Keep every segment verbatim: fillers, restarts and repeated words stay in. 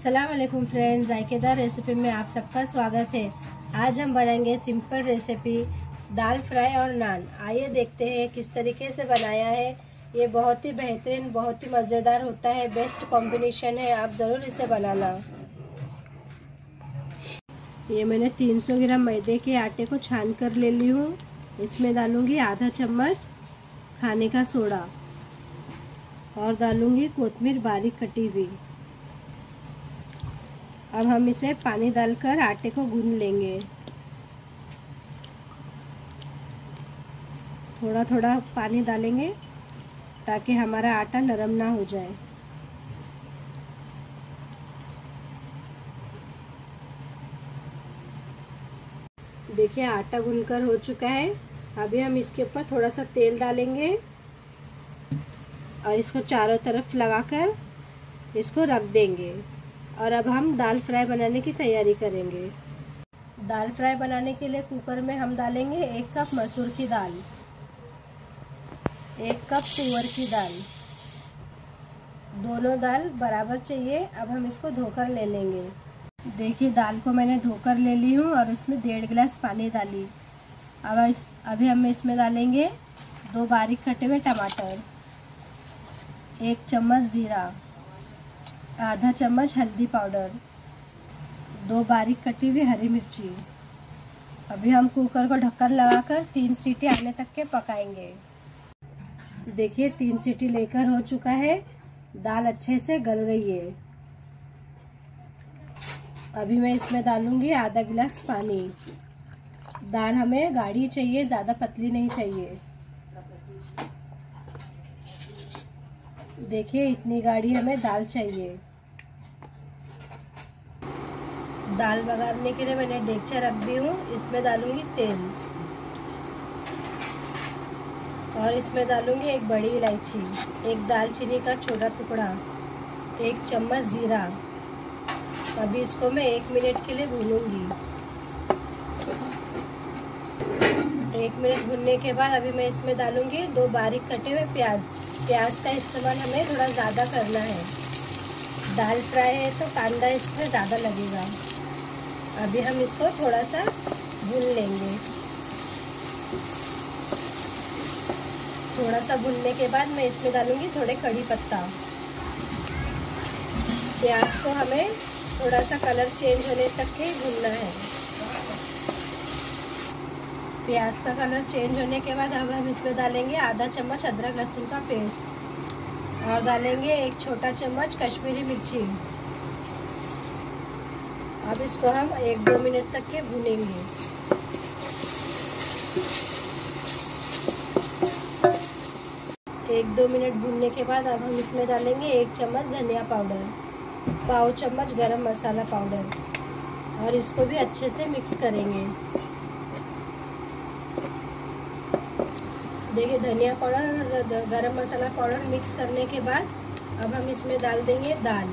अस्सलाम वालेकुम friends, जायकेदार recipe में आप सबका स्वागत है। आज हम बनाएंगे सिंपल रेसिपी दाल फ्राई और नान। आइए देखते हैं किस तरीके से बनाया है। ये बहुत ही बेहतरीन, बहुत ही मज़ेदार होता है, बेस्ट कॉम्बिनेशन है, आप ज़रूर इसे बनाना। ये मैंने तीन सौ ग्राम मैदे के आटे को छान कर ले ली हूँ। इसमें डालूंगी आधा चम्मच खाने का सोडा और डालूंगी कोतमीर बारीक कटी हुई। अब हम इसे पानी डालकर आटे को गूंद लेंगे। थोड़ा थोड़ा पानी डालेंगे ताकि हमारा आटा नरम ना हो जाए। देखिए आटा गूंदकर हो चुका है। अभी हम इसके ऊपर थोड़ा सा तेल डालेंगे और इसको चारों तरफ लगाकर इसको रख देंगे। और अब हम दाल फ्राई बनाने की तैयारी करेंगे। दाल फ्राई बनाने के लिए कुकर में हम डालेंगे एक कप मसूर की दाल, एक कप तुअर की दाल। दोनों दाल बराबर चाहिए। अब हम इसको धोकर ले लेंगे। देखिए दाल को मैंने धोकर ले ली हूँ और इसमें डेढ़ गिलास पानी डाली। अब इस अभी हम इसमें डालेंगे दो बारीक कटे हुए टमाटर, एक चम्मच जीरा, आधा चम्मच हल्दी पाउडर, दो बारीक कटी हुई हरी मिर्ची। अभी हम कुकर को ढक्कन लगाकर तीन सीटी आने तक के पकाएंगे। देखिए तीन सीटी लेकर हो चुका है, दाल अच्छे से गल गई है। अभी मैं इसमें डालूंगी आधा गिलास पानी। दाल हमें गाढ़ी चाहिए, ज़्यादा पतली नहीं चाहिए। देखिए इतनी गाढ़ी हमें दाल चाहिए। दाल बघारने के लिए मैंने देगचा रख दी हूँ। इसमें डालूंगी तेल और इसमें डालूंगी एक बड़ी इलायची, एक दालचीनी का छोटा टुकड़ा, एक चम्मच जीरा। अभी इसको मैं एक मिनट के लिए भूनूंगी। एक मिनट भूनने के बाद अभी मैं इसमें डालूंगी दो बारीक कटे हुए प्याज। प्याज का इस्तेमाल हमें थोड़ा ज़्यादा करना है। दाल फ्राई है तो कांदा इसमें ज़्यादा लगेगा। अभी हम इसको थोड़ा सा भून लेंगे। थोड़ा सा भूनने के बाद मैं इसमें डालूंगी थोड़े कड़ी पत्ता। प्याज को हमें थोड़ा सा कलर चेंज होने तक के भूनना है। प्याज का कलर चेंज होने के बाद अब हम इसमें डालेंगे आधा चम्मच अदरक लहसुन का पेस्ट और डालेंगे एक छोटा चम्मच कश्मीरी मिर्ची। अब इसको हम एक दो मिनट तक के भूनेंगे। एक दो मिनट भूनने के बाद अब हम इसमें डालेंगे एक चम्मच धनिया पाउडर, पाव चम्मच गरम मसाला पाउडर और इसको भी अच्छे से मिक्स करेंगे। देखिए धनिया पाउडर और गरम मसाला पाउडर मिक्स करने के बाद अब हम इसमें डाल देंगे दाल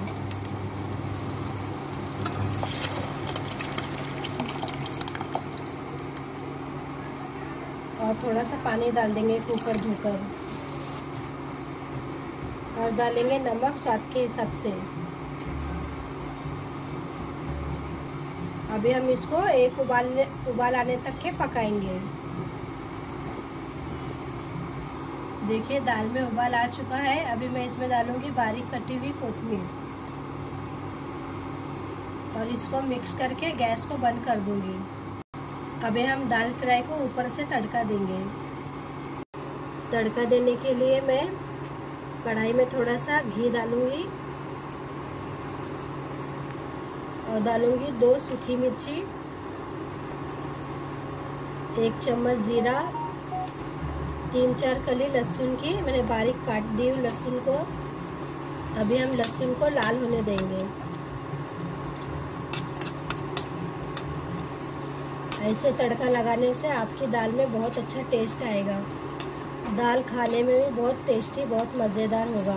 और थोड़ा सा पानी डाल देंगे कुकर धोकर और डालेंगे नमक स्वाद के हिसाब से। अभी हम इसको एक उबाल उबाल आने तक के पकाएंगे। देखिए दाल में उबाल आ चुका है। अभी मैं इसमें डालूंगी बारीक कटी हुई कोतमीर और इसको मिक्स करके गैस को बंद कर दूंगी। अभी हम दाल फ्राई को ऊपर से तड़का देंगे। तड़का देने के लिए मैं कढ़ाई में थोड़ा सा घी डालूंगी और डालूंगी दो सूखी मिर्ची, एक चम्मच जीरा, तीन चार कली लहसुन की मैंने बारीक काट दी लहसुन को। अभी हम लहसुन को लाल होने देंगे। ऐसे तड़का लगाने से आपकी दाल में बहुत अच्छा टेस्ट आएगा। दाल खाने में भी बहुत टेस्टी, बहुत मज़ेदार होगा।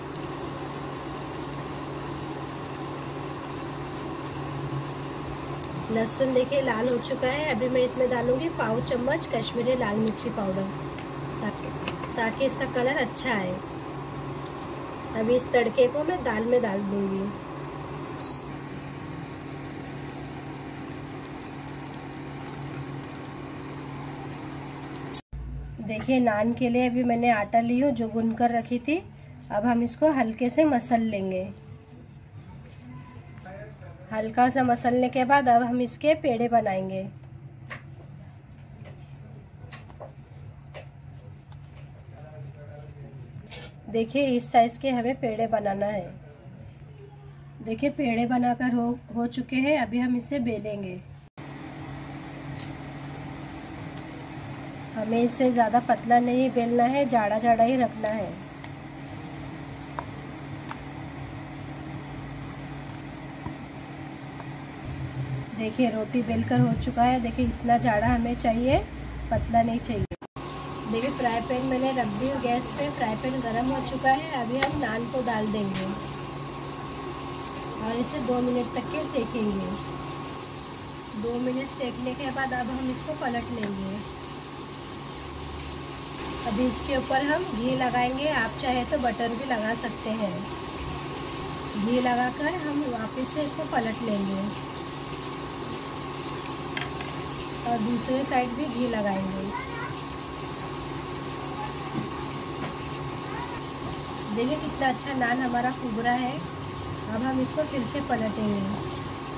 लहसुन देखिए लाल हो चुका है। अभी मैं इसमें डालूंगी पाव चम्मच कश्मीरी लाल मिर्ची पाउडर ताकि ताकि इसका कलर अच्छा आए। अभी इस तड़के को मैं दाल में डाल दूंगी। देखिए नान के लिए अभी मैंने आटा ली हूँ जो गूंद कर रखी थी। अब हम इसको हल्के से मसल लेंगे। हल्का सा मसलने के बाद अब हम इसके पेड़े बनाएंगे। देखिए इस साइज के हमें पेड़े बनाना है। देखिए पेड़े बनाकर हो हो चुके हैं। अभी हम इसे बेलेंगे। हमें इसे ज़्यादा पतला नहीं बेलना है, जाड़ा जाड़ा ही रखना है। देखिए रोटी बेलकर हो चुका है। देखिए इतना जाड़ा हमें चाहिए, पतला नहीं चाहिए। देखिए फ्राई पैन मैंने रख दी गैस पे। फ्राई पैन गर्म हो चुका है। अभी हम नान को डाल देंगे और इसे दो मिनट तक के सेकेंगे। दो मिनट सेकने के बाद अब हम इसको पलट लेंगे। अभी इसके ऊपर हम घी लगाएंगे। आप चाहे तो बटर भी लगा सकते हैं। घी लगाकर हम वापस से इसको पलट लेंगे और दूसरे साइड भी घी लगाएंगे। देखिए कितना अच्छा नान हमारा फूल रहा है। अब हम इसको फिर से पलटेंगे।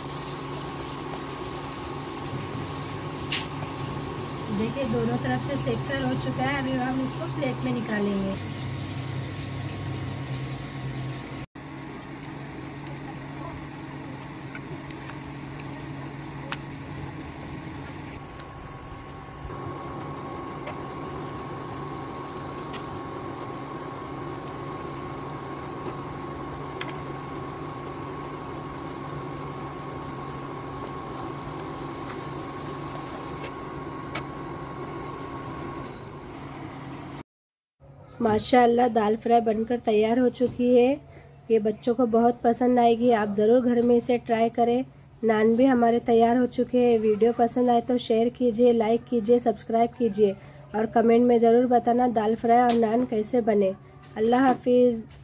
देखिए दोनों तरफ से सेक कर हो चुका है। अभी हम इसको प्लेट में निकालेंगे। माशाअल्लाह दाल फ्राई बनकर तैयार हो चुकी है। ये बच्चों को बहुत पसंद आएगी। आप ज़रूर घर में इसे ट्राई करें। नान भी हमारे तैयार हो चुके हैं। वीडियो पसंद आए तो शेयर कीजिए, लाइक कीजिए, सब्सक्राइब कीजिए और कमेंट में ज़रूर बताना दाल फ्राई और नान कैसे बने। अल्लाह हाफिज़।